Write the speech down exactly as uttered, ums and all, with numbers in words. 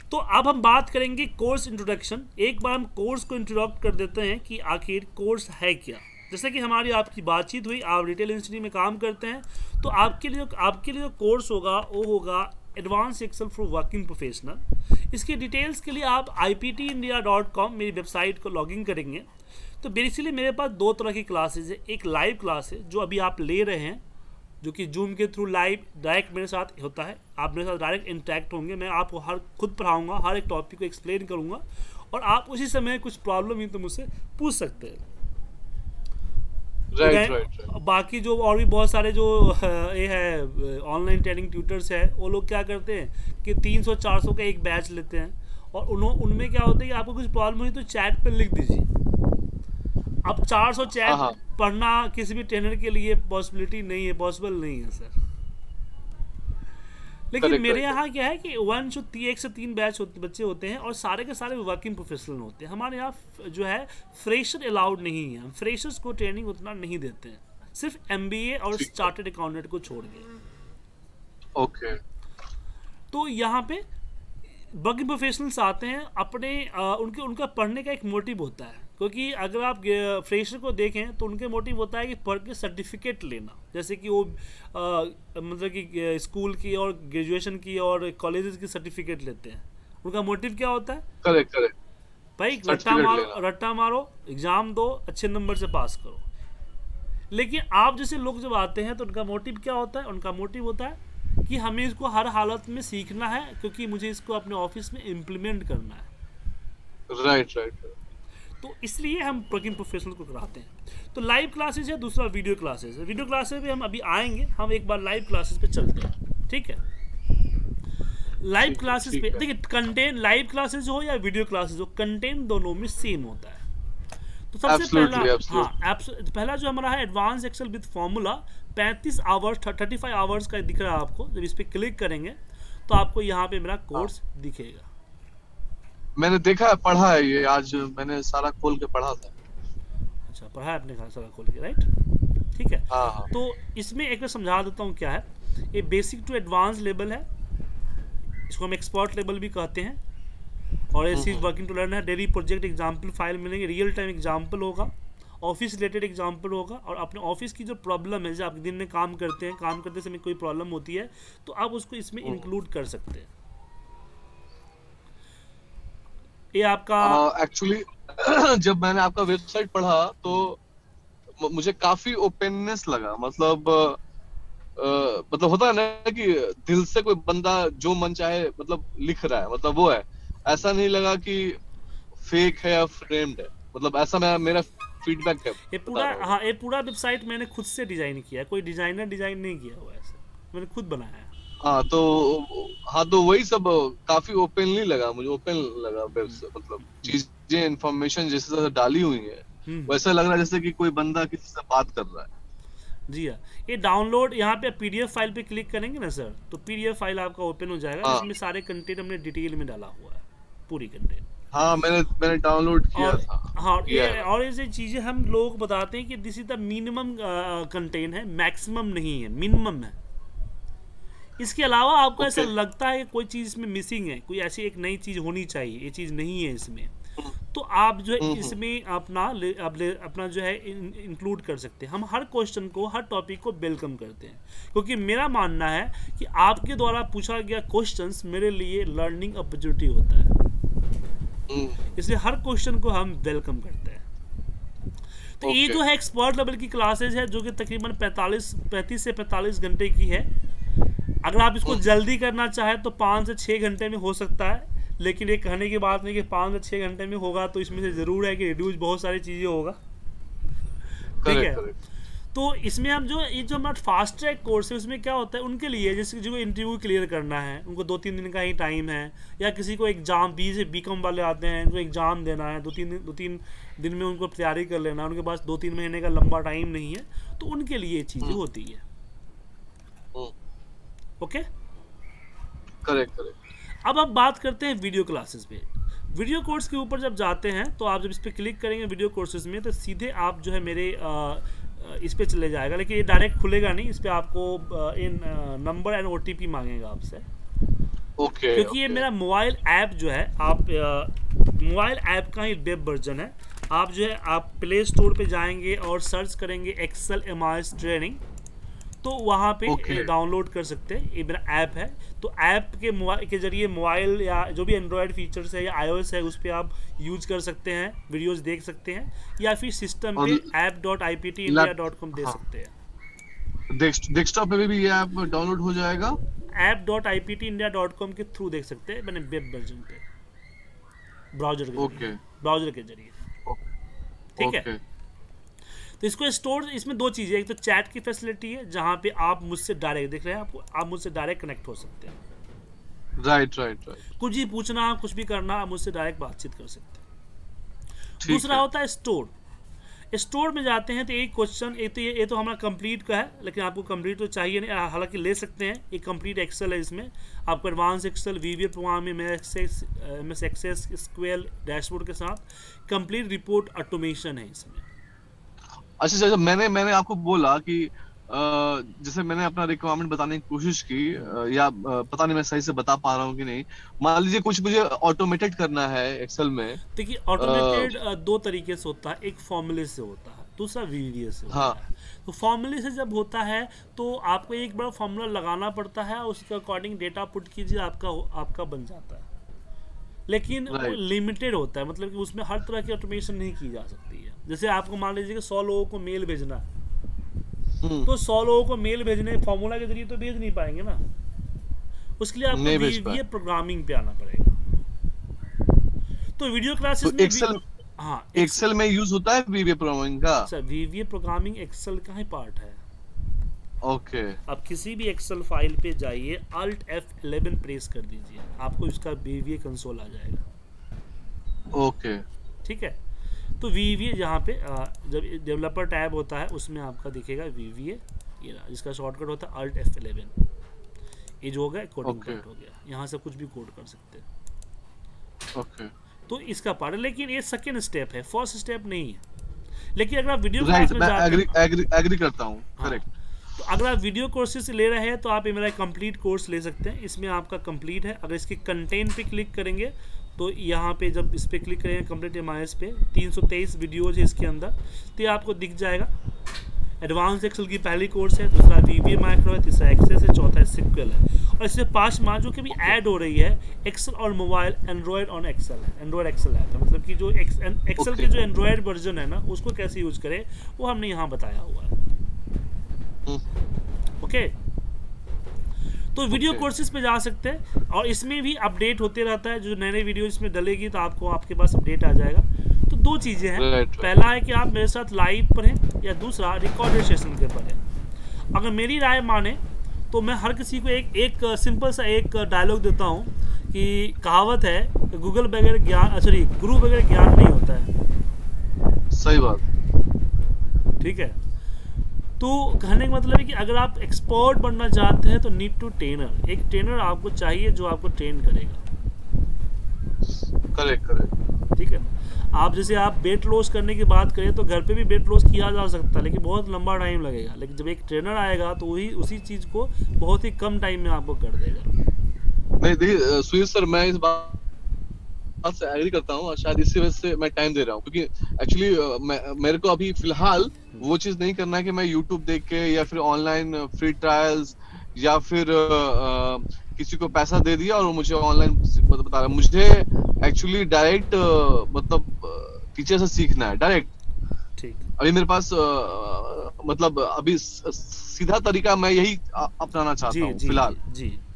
तो अब हम बात करेंगे कोर्स इंट्रोडक्शन। एक बार हम कोर्स को इंट्रोडक्ट कर देते हैं कि आखिर कोर्स है क्या। जैसे कि हमारी आपकी बातचीत हुई, आप रिटेल इंडस्ट्री में काम करते हैं, तो आपके लिए आपके लिए जो कोर्स होगा वो होगा advance Excel for working professional. इसके डिटेल्स के लिए आप I P T India dot com मेरी वेबसाइट को लॉगिन करेंगे। तो बेसिकली मेरे पास दो तरह की क्लासेज है। एक लाइव क्लास है जो अभी आप ले रहे हैं, जो कि जूम के थ्रू लाइव डायरेक्ट मेरे साथ होता है, आप मेरे साथ डायरेक्ट इंटरेक्ट होंगे। मैं आपको हर खुद पढ़ाऊंगा, हर एक टॉपिक को एक्सप्लेन करूंगा और आप उसी समय कुछ प्रॉब्लम ही तो मुझसे पूछ सकते हैं। Right right right. बाकी जो और भी बहुत सारे जो ये है ऑनलाइन ट्रेनिंग ट्यूटर्स है, वो लोग क्या करते हैं कि तीन सौ चार सौ का एक बैच लेते हैं और उन्हों उनमें क्या होता है कि आपको कुछ प्रॉब्लम हुई तो चैट पर लिख दीजिए। अब चार सौ चैट पढ़ना किसी भी ट्रेनर के लिए पॉसिबिलिटी नहीं है, पॉसिबल नहीं है सर। लेकिन Correct, मेरे correct. यहाँ क्या है कि वन जो एक से तीन बैच होते बच्चे होते हैं और सारे के सारे वर्किंग प्रोफेशनल होते हैं। हमारे यहाँ जो है फ्रेशर अलाउड नहीं है, हम फ्रेशर्स को ट्रेनिंग उतना नहीं देते हैं, सिर्फ एम बी ए और चार्टर्ड अकाउंटेंट को छोड़ के। ओके। तो यहाँ पे वर्किंग प्रोफेशनल्स आते हैं अपने आ, उनके उनका पढ़ने का एक मोटिव होता है, क्योंकि अगर आप फ्रेशर को देखें तो उनके मोटिव होता है कि पढ़ के सर्टिफिकेट लेना। जैसे कि वो आ, मतलब कि स्कूल की और ग्रेजुएशन की और कॉलेजेस की सर्टिफिकेट लेते हैं। उनका मोटिव क्या होता है? करेक्ट करेक्ट भाई रट्टा मारो, रट्टा मारो, एग्जाम दो, अच्छे नंबर से पास करो। लेकिन आप जैसे लोग जब आते हैं तो उनका मोटिव क्या होता है? उनका मोटिव होता है कि हमें इसको हर हालत में सीखना है, क्योंकि मुझे इसको अपने ऑफिस में इम्प्लीमेंट करना है। Right right. तो इसलिए हम वर्किंग प्रोफेशनल को कराते हैं। तो लाइव क्लासेस है, दूसरा वीडियो क्लासेस है। वीडियो क्लासेस पे हम अभी आएंगे, हम एक बार लाइव क्लासेस पे चलते हैं, ठीक है। लाइव क्लासेस पे देखिए, कंटेंट लाइव क्लासेस हो या वीडियो क्लासेस हो, कंटेंट दोनों में सेम होता है। तो सबसे Absolutely, पहला absolutely. हाँ पहला जो हमारा है एडवांस एक्सेल विद फॉर्मूला, पैंतीस आवर्स पैंतीस आवर्स का दिख रहा है आपको। जब इस पर क्लिक करेंगे तो आपको यहाँ पे मेरा कोर्स दिखेगा। मैंने देखा है, पढ़ा है ये, आज मैंने सारा खोल के पढ़ा था। अच्छा, पढ़ा है आपने सारा खोल के, राइट, ठीक है। हाँ हाँ। तो इसमें एक बार समझा देता हूँ क्या है। ये बेसिक टू एडवांस लेवल है, इसको हम एक्सपर्ट लेवल भी कहते हैं। और ऐसी वर्किंग टू लर्न है। डेली प्रोजेक्ट एग्जाम्पल फाइल मिलेंगे, रियल टाइम एग्जाम्पल होगा, ऑफिस रिलेटेड एग्जाम्पल होगा, और अपने ऑफिस की जो प्रॉब्लम है, जैसे आप दिन में काम करते हैं, काम करते समय कोई प्रॉब्लम होती है तो आप उसको इसमें इंक्लूड कर सकते हैं। ये आपका एक्चुअली uh, जब मैंने आपका वेबसाइट पढ़ा तो मुझे काफी ओपननेस लगा। मतलब uh, मतलब होता है ना कि दिल से कोई बंदा जो मन चाहे मतलब लिख रहा है, मतलब वो है। ऐसा नहीं लगा कि फेक है या फ्रेम्ड है, मतलब ऐसा मैं मेरा फीडबैक है। ये पूरा हाँ ये पूरा वेबसाइट मैंने खुद से डिजाइन किया है, कोई डिजाइनर डिजाइन नहीं किया हुआ है, ऐसा मैंने खुद बनाया है। हाँ तो हाँ तो वही सब काफी ओपनली लगा मुझे, ओपन लगा। मतलब चीजें इन्फॉर्मेशन जैसे जैसे डाली हुई है वैसा लग रहा है जैसे कि कोई बंदा किसी से बात कर रहा है। जी हाँ, ये डाउनलोड यहाँ पे पीडीएफ फाइल पे क्लिक करेंगे ना सर, तो पीडीएफ फाइल आपका ओपन हो जाएगा। हाँ। इसमें सारे कंटेंट हमने डिटेल में डाला हुआ है, पूरी कंटेंट। हाँ मैंने मैंने डाउनलोड किया और, था। हाँ ये और ऐसी चीजें हम लोग बताते हैं कि this is the minimum content है, मैक्सिमम नहीं है, मिनिमम है। इसके अलावा आपको okay. ऐसा लगता है कि कोई चीज़ इसमें मिसिंग है, कोई ऐसी एक नई चीज़ होनी चाहिए, ये चीज़ नहीं है इसमें, तो आप जो है इसमें अपना ले, आप ले, अपना जो है इंक्लूड कर सकते हैं। हम हर क्वेश्चन को, हर टॉपिक को वेलकम करते हैं, क्योंकि मेरा मानना है कि आपके द्वारा पूछा गया क्वेश्चंस मेरे लिए लर्निंग अपॉर्चुनिटी होता है, इसलिए हर क्वेश्चन को हम वेलकम करते हैं। तो okay. ये जो है एक्सपर्ट लेवल की क्लासेज है, जो कि तकरीबन पैंतालीस पैंतीस से पैंतालीस घंटे की है। अगर आप इसको जल्दी करना चाहें तो पाँच से छः घंटे में हो सकता है, लेकिन ये कहने की बात नहीं कि पाँच से छः घंटे में होगा, तो इसमें से ज़रूर है कि रिड्यूस बहुत सारी चीज़ें होगा, ठीक है। तो इसमें हम जो ये जो हमारा फास्ट ट्रैक कोर्स है उसमें क्या होता है उनके लिए, जैसे जो इंटरव्यू क्लियर करना है उनको दो तीन दिन का ही टाइम है, या किसी को एग्जाम बी से बी कॉम वाले आते हैं उनको एग्ज़ाम देना है, दो तीन दो तीन दिन में उनको तैयारी कर लेना, उनके पास दो तीन महीने का लंबा टाइम नहीं है, तो उनके लिए ये चीज़ें होती है। Okay, correct correct. अब आप बात करते हैं वीडियो क्लासेस पे। वीडियो कोर्स के ऊपर जब जाते हैं तो आप जब इस पर क्लिक करेंगे वीडियो कोर्सेज में, तो सीधे आप जो है मेरे आ, इस पे चले जाएगा, लेकिन ये डायरेक्ट खुलेगा नहीं, इस पर आपको इन नंबर एंड ओटीपी मांगेगा आपसे। ओके क्योंकि ये ओके मेरा मोबाइल ऐप जो है, आप मोबाइल ऐप का ही वेब वर्जन है। आप जो है आप प्ले स्टोर पे जाएंगे और सर्च करेंगे Excel M I S training, तो वहाँ पे ओके डाउनलोड कर सकते हैं। ये मेरा ऐप है, तो ऐप के मोबाइल के जरिए मोबाइल या जो भी एंड्रॉयड फीचर्स है या आईओएस है उस पर आप यूज कर सकते हैं, वीडियोस देख सकते हैं, या फिर सिस्टम पे app dot I P T India dot com दे हाँ, सकते हैं। डेस्कटॉप पे भी ये ऐप डाउनलोड हो जाएगा? App dot I P T India dot com के थ्रू देख सकते हैं, मैंने वेब वर्जन पे, ब्राउजर के ओके ब्राउजर के जरिए। ठीक है, तो इसको स्टोर, इसमें दो चीज़ें, एक तो चैट की फैसिलिटी है जहाँ पे आप मुझसे डायरेक्ट, देख रहे हैं आपको, आप मुझसे डायरेक्ट कनेक्ट हो सकते हैं। राइट राइट राइट कुछ भी पूछना, कुछ भी करना, आप मुझसे डायरेक्ट बातचीत कर सकते हैं। दूसरा है। होता है स्टोर। स्टोर में जाते हैं तो एक क्वेश्चन, एक तो ये ये तो हमारा कंप्लीट का है, लेकिन आपको कंप्लीट तो चाहिए नहीं, हालांकि ले सकते हैं। एक कंप्लीट एक्सेल है, इसमें आपको एडवांस एक्सेल, वीवीए प्रोग्राम में M S access SQL dashboard के साथ कंप्लीट रिपोर्ट ऑटोमेशन है इसमें। अच्छा अच्छा, मैंने मैंने आपको बोला कि अ, जैसे मैंने अपना रिक्वायरमेंट बताने की कोशिश की, अ, या अ, पता नहीं मैं सही से बता पा रहा हूँ कि नहीं। मान लीजिए कुछ मुझे ऑटोमेटेड करना है एक्सेल में। देखिए ऑटोमेटेड दो तरीके से होता है, एक फॉर्मूले से होता है, दूसरा वीवीए से होता हाँ है। तो फॉर्मूले से जब होता है तो आपको एक बार फॉर्मूला लगाना पड़ता है, उसके अकॉर्डिंग डेटा पुट कीजिए, आपका आपका बन जाता है। लेकिन वो लिमिटेड होता है, मतलब कि उसमें हर तरह की ऑटोमेशन नहीं की जा सकती है। जैसे आपको मान लीजिए कि सौ लोगों को मेल भेजना है, तो सौ लोगों को मेल भेजने फॉर्मूला के जरिए तो भेज नहीं पाएंगे ना, उसके लिए आपको वीवीए प्रोग्रामिंग पे आना पड़ेगा। तो वीडियो क्लासेस में एक्सेल, हाँ एक्सेल में यूज होता है वीवीए प्रोग्रामिंग का? सर वीवीए प्रोग्रामिंग एक्सेल का ही पार्ट है। ओके, आप किसी भी एक्सेल फाइल पे जाइए, अल्ट एफ इलेवन प्रेस कर दीजिए, आपको इसका वीवीए कंसोल आ जाएगा। ओके ठीक है, तो वीवीए यहाँ पे जब डेवलपर टैब होता है उसमें आपका दिखेगा वीवीए, ये रहा, जिसका शॉर्टकट होता है अल्ट एफ इलेवन। ये जो हो गया कोडिंग पार्ट हो गया, यहाँ से कुछ भी कोड कर सकते हैं। ओके, तो इसका पार्ट है, लेकिन ये सेकेंड स्टेप है, फर्स्ट स्टेप नहीं है। लेकिन अगर आप वीडियो क्लास में जाते हैं, एग्री एग्री करता हूँ, करेक्ट। तो अगर आप वीडियो कोर्सेज ले रहे हैं तो आप ये मेरा कंप्लीट कोर्स ले सकते हैं, इसमें आपका कंप्लीट है। अगर इसके कंटेंट पे क्लिक करेंगे तो यहाँ पे जब इस पर क्लिक करेंगे कंप्लीट एम आई एस पे, तीन सौ तेईस वीडियोज है इसके अंदर, तो ये आपको दिख जाएगा। एडवांस एक्सेल की पहली कोर्स है, दूसरा वीवीए माइक्रो है, तीसरा एक्सेस है, चौथा सिक्वल है, और इसमें पांच मार्चों की भी ऐड हो रही है एक्सेल और मोबाइल एंड्रॉयड ऑन एक्सेल है, एंड्रॉयड एक्सेल ऐप है। मतलब कि जो एक्सेल के जो एंड्रॉयड वर्जन है ना, उसको कैसे यूज करें वो हमने यहाँ बताया हुआ है। ओके, तो वीडियो कोर्सेज पे जा सकते हैं, और इसमें भी अपडेट होते रहता है, जो नए नए वीडियो इसमें डलेगी तो आपको आपके पास अपडेट आ जाएगा। तो दो चीज़ें हैं, right, right. पहला है कि आप मेरे साथ लाइव पढ़ें, या दूसरा रिकॉर्डेड सेशन के पढ़ें। अगर मेरी राय माने तो मैं हर किसी को एक एक सिंपल सा एक डायलॉग देता हूँ कि कहावत है, गूगल बगैर ज्ञान, सॉरी गुरु बगैर ज्ञान नहीं होता है। सही बात, ठीक है। तो कहने का मतलब है कि अगर आप एक्सपर्ट बनना चाहते हैं तो नीड टू ट्रेनर, एक ट्रेनर आपको चाहिए जो आपको ट्रेन करेगा। करेक्ट करेक्ट, ठीक है। आप जैसे आप वेट लॉस करने की बात करें तो घर पे भी वेट लॉस किया जा सकता है, लेकिन बहुत लंबा टाइम लगेगा। लेकिन जब एक ट्रेनर आएगा तो वही उसी चीज को बहुत ही कम टाइम में आपको कर देगा। नहीं देखिए सुधीर सर, मैं इस बात से एग्री करता हूँ, और शायद इसी वजह से मैं टाइम दे रहा हूँ, क्योंकि एक्चुअली मेरे को अभी फिलहाल वो चीज नहीं करना है कि मैं यूट्यूब देख के या फिर ऑनलाइन फ्री ट्रायल्स या फिर आ, किसी को पैसा दे दिया और वो मुझे ऑनलाइन बता रहा है। मुझे एक्चुअली डायरेक्ट मतलब टीचर से सीखना है, डायरेक्ट। ठीक, अभी मेरे पास आ, मतलब अभी सीधा तरीका मैं यही अपनाना चाहता हूँ फिलहाल। जी